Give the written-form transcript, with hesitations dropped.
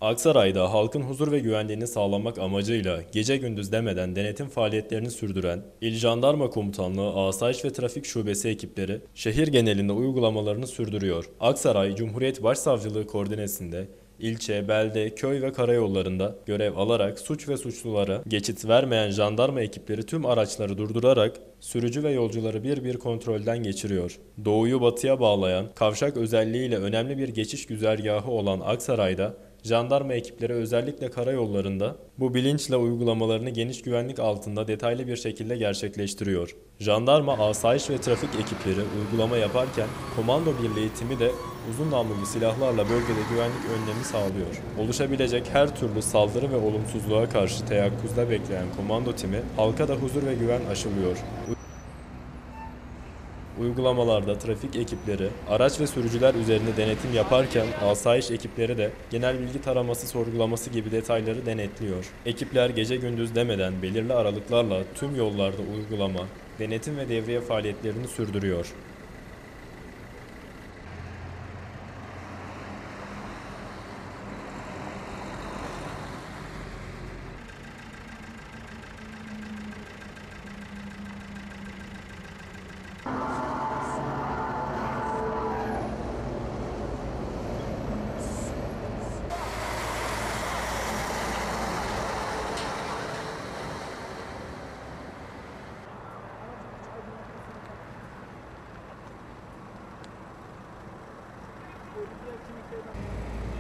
Aksaray'da halkın huzur ve güvenliğini sağlamak amacıyla gece gündüz demeden denetim faaliyetlerini sürdüren İl Jandarma Komutanlığı Asayiş ve Trafik Şubesi ekipleri şehir genelinde uygulamalarını sürdürüyor. Aksaray Cumhuriyet Başsavcılığı koordinesinde ilçe, belde, köy ve karayollarında görev alarak suç ve suçlulara geçit vermeyen jandarma ekipleri tüm araçları durdurarak sürücü ve yolcuları bir bir kontrolden geçiriyor. Doğuyu batıya bağlayan, kavşak özelliğiyle önemli bir geçiş güzergahı olan Aksaray'da jandarma ekipleri özellikle karayollarında bu bilinçle uygulamalarını geniş güvenlik altında detaylı bir şekilde gerçekleştiriyor. Jandarma, asayiş ve trafik ekipleri uygulama yaparken komando birliği timi de uzun namlulu silahlarla bölgede güvenlik önlemi sağlıyor. Oluşabilecek her türlü saldırı ve olumsuzluğa karşı teyakkuzda bekleyen komando timi halka da huzur ve güven aşılıyor. Uygulamalarda trafik ekipleri, araç ve sürücüler üzerinde denetim yaparken asayiş ekipleri de genel bilgi taraması sorgulaması gibi detayları denetliyor. Ekipler gece gündüz demeden belirli aralıklarla tüm yollarda uygulama, denetim ve devriye faaliyetlerini sürdürüyor. Diğer kimliklerden